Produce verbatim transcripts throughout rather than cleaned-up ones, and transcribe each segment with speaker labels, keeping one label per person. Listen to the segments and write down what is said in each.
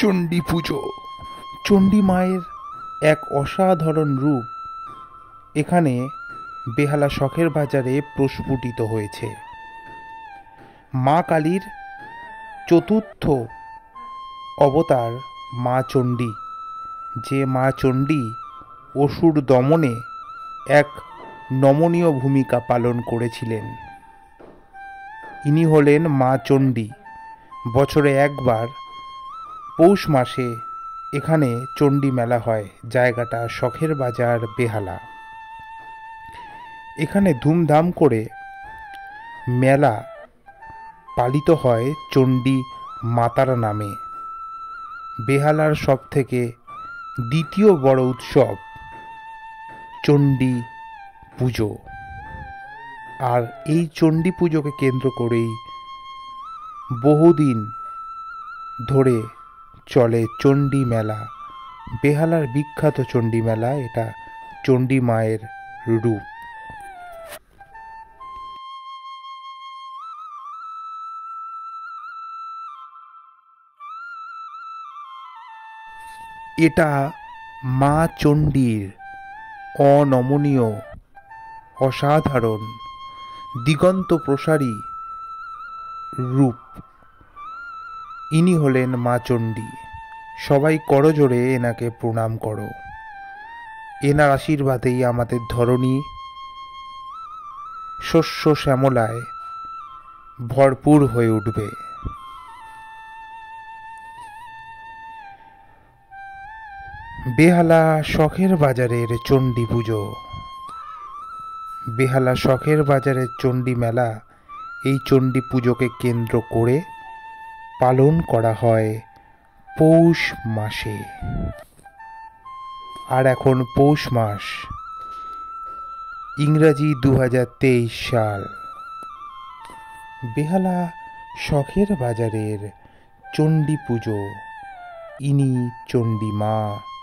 Speaker 1: চণ্ডী পুজো। চণ্ডী মায়ের এক অসাধারণ রূপ এখানে বেহালা শখের বাজারে প্রস্ফুটিত হয়েছে। মা কালীর চতুর্থ অবতার মা চণ্ডী, যে মা চণ্ডী অসুর দমনে এক নমনীয় ভূমিকা পালন করেছিলেন। ইনি হলেন মা চণ্ডী। বছরে একবার পৌষ মাসে এখানে চণ্ডী মেলা হয়। জায়গাটা শখের বাজার, বেহালা। এখানে ধুমধাম করে মেলা পালিত হয় চণ্ডী মাতার নামে। বেহালার সব থেকে দ্বিতীয় বড় উৎসব চণ্ডী পুজো। আর এই চণ্ডী পুজোকে কেন্দ্র করেই বহুদিন ধরে চলে চণ্ডী মেলা। বেহালার বিখ্যাত চণ্ডী মেলা, এটা চণ্ডী মায়ের রূপ। এটা মা চণ্ডীর অনমনীয়, অসাধারণ, দিগন্ত প্রসারী রূপ। ইনি হলেন মা চণ্ডী। সবাই করজোড়ে এনাকে প্রণাম করো। এনার আশীর্বাদেই আমাদের ধরণী শস্য শ্যামলায় ভরপুর হয়ে উঠবে। বেহালা শখের বাজারের চণ্ডী পুজো। বেহালা শখের বাজারের চণ্ডী মেলা, এই চণ্ডী পুজোকে কেন্দ্র করে পালন করা হয় পৌষ মাসে। আর এখন পৌষ মাস, ইংরাজি দু হাজার তেইশ সাল। বেহালা শখের বাজারের চণ্ডী পুজো। ইনি চণ্ডী মা,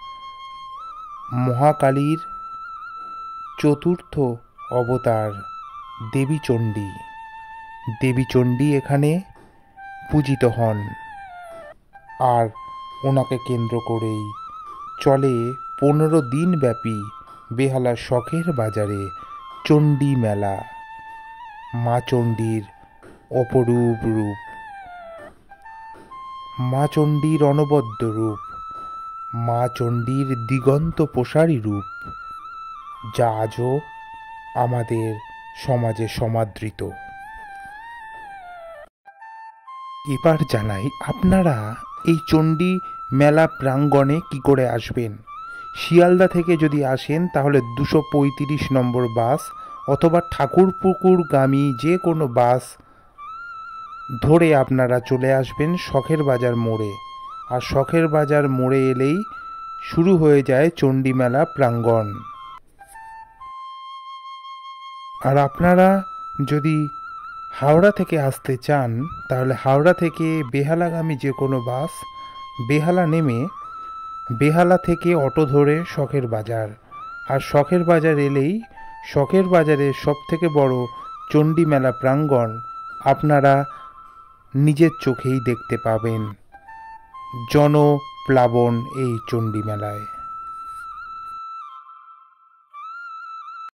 Speaker 1: মহাকালীর চতুর্থ অবতার দেবী চণ্ডী। দেবী চণ্ডী এখানে পূজিত হন। আর ওনাকে কেন্দ্র করেই চলে পনেরো দিন ব্যাপী বেহালা শখের বাজারে চণ্ডী মেলা। মা চণ্ডীর অপরূপ রূপ, মা চণ্ডীর অনবদ্য রূপ, মা চণ্ডীর দিগন্ত প্রসারী রূপ, যা আজও আমাদের সমাজে সমাদৃত। এবার জানাই, আপনারা এই চণ্ডী মেলা প্রাঙ্গণে কি করে আসবেন। শিয়ালদা থেকে যদি আসেন তাহলে দুশো পঁয়ত্রিশ নম্বর বাস অথবা ঠাকুরপুকুরগামী যে কোনো বাস ধরে আপনারা চলে আসবেন শখের বাজার মোড়ে। আর শখের বাজার মোড়ে এলেই শুরু হয়ে যায় চণ্ডী মেলা প্রাঙ্গণ। আর আপনারা যদি হাওড়া থেকে আসতে চান তাহলে হাওড়া থেকে বেহালাগামী যে কোনো বাস, বেহালা নেমে বেহালা থেকে অটো ধরে শখের বাজার। আর শখের বাজার এলেই শখের বাজারের সব থেকে বড় চণ্ডী মেলা প্রাঙ্গণ আপনারা নিজের চোখেই দেখতে পাবেন। জনপ্লাবন এই চণ্ডী মেলায়।